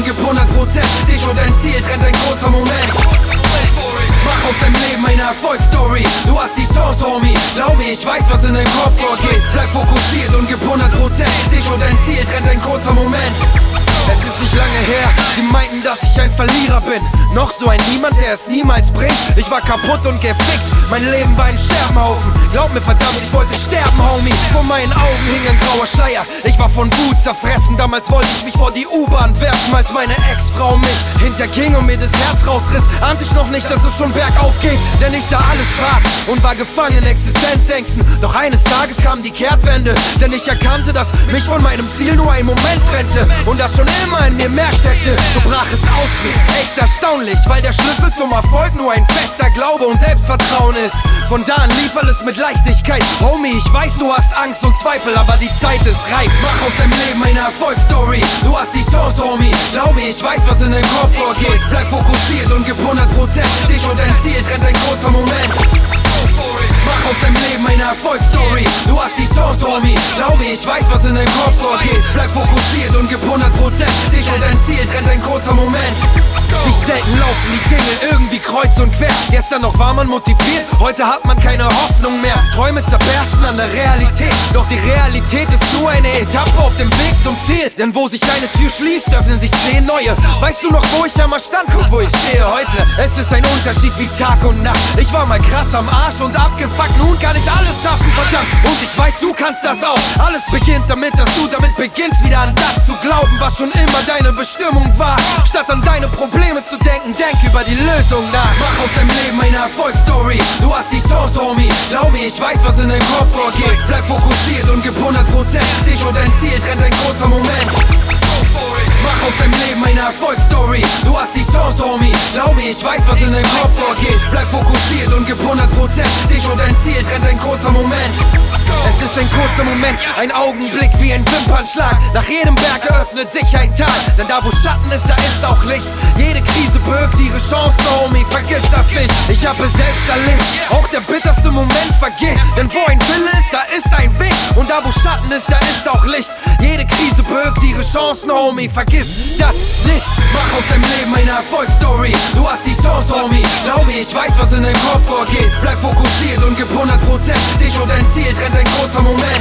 gib 100% dich und dein Ziel trennt ein kurzer Moment. Mach aus deinem Leben eine Erfolgsstory. Du hast die Chance, Homie. Glaub mir, ich weiß, was in deinem Kopf vorgeht. Bleib fokussiert und gib 100% dich und dein Ziel trennt ein kurzer Moment. Es ist nicht lange her, sie meinten, dass ich ein Verlierer bin. Noch so ein Niemand, der es niemals bringt. Ich war kaputt und gefickt, mein Leben war ein Scherbenhaufen. Glaub mir verdammt, ich wollte sterben, Homie. Vor meinen Augen hing ein grauer Schleier. Ich war von Wut zerfressen, damals wollte ich mich vor die U-Bahn werfen. Als meine Ex-Frau mich hinterging und mir das Herz rausriss, ahnte ich noch nicht, dass es schon bergauf geht. Denn ich sah alles schwarz und war gefangen in Existenzängsten. Doch eines Tages kam die Kehrtwende, denn ich erkannte, dass mich von meinem Ziel nur ein Moment trennte und dass schon immer in mir mehr steckte. So brach es aus mir, echt erstaunlich, weil der Schlüssel zum Erfolg nur ein fester Glaube und Selbstvertrauen ist. Von da an lief alles mit Leichtigkeit. Homie, ich weiß, du hast Angst und Zweifel, aber die Zeit ist reif. Mach aus deinem Leben eine Erfolgsstory. Du hast die Chance, Homie. Glaub mir, ich weiß, was in deinem Kopf vorgeht. Bleib fokussiert und gib 100% dich und dein Ziel trennt ein kurzer Moment. Mach aus deinem Leben eine Erfolgsstory. Du hast die Chance, Homie. Glaub mir, ich weiß, was in deinem Kopf vorgeht. Bleib fokussiert und gib 100% dich und dein Ziel trennt ein kurzer Moment. Nicht selten laufen die Dinge irgendwie kreuz und quer. Gestern noch war man motiviert, heute hat man keine Hoffnung mehr. Träume zerbersten an der Realität, doch die Realität ist nur eine Etappe auf dem Weg zum Ziel. Denn wo sich eine Tür schließt, öffnen sich 10 neue. Weißt du noch, wo ich einmal stand und wo ich stehe heute? Es ist ein Unterschied wie Tag und Nacht. Ich war mal krass am Arsch und abgefuckt, nun kann ich alles schaffen, verdammt. Und ich weiß, du kannst das auch. Alles beginnt damit, dass du damit beginnst, wieder an das zu glauben, was schon immer deine Bestimmung war. Statt an deine Probleme zu denken, denk über die Lösung nach. Mach aus deinem Leben eine Erfolgsstory. Du hast die Chance, Homie. Glaub mir, ich weiß, was in deinem Kopf vorgeht. Bleib fokussiert und gib 100% dich und dein Ziel trennt ein kurzer Moment. Mach aus deinem Leben eine Erfolgsstory. Du hast die Chance, Homie. Glaub mir, ich weiß, was in deinem Kopf vorgeht. Bleib fokussiert und gib 100% dich und dein Ziel trennt ein kurzer Moment. Es ist ein kurzer Moment, ein Augenblick wie ein Wimpernschlag. Nach jedem Berg eröffnet sich ein Tal, denn da wo Schatten ist, da ist auch Licht. Jede Krise birgt ihre Chance, Homie, vergiss das nicht. Ich hab es selbst erlebt, auch der bitterste Moment vergeht. Denn wo ein Wille ist, da ist ein Weg. Und da wo Schatten ist, da ist auch Licht. Jede Krise birgt ihre Chancen, Homie, vergiss das nicht. Mach aus deinem Leben eine Erfolgsstory. Du hast die Chance, Homie. Glaub mir, ich weiß, was in deinem Kopf vorgeht. Bleib fokussiert und gib 100% dich und dein Ziel trennt ein kurzer Moment.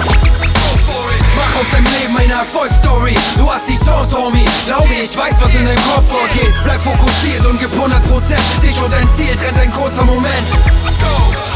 Mach aus deinem Leben eine Erfolgsstory. Du hast die Chance, Homie. Glaub mir, ich weiß, was in deinem Kopf vorgeht. Bleib fokussiert und gib 100% dich und dein Ziel trennt ein kurzer Moment. Go!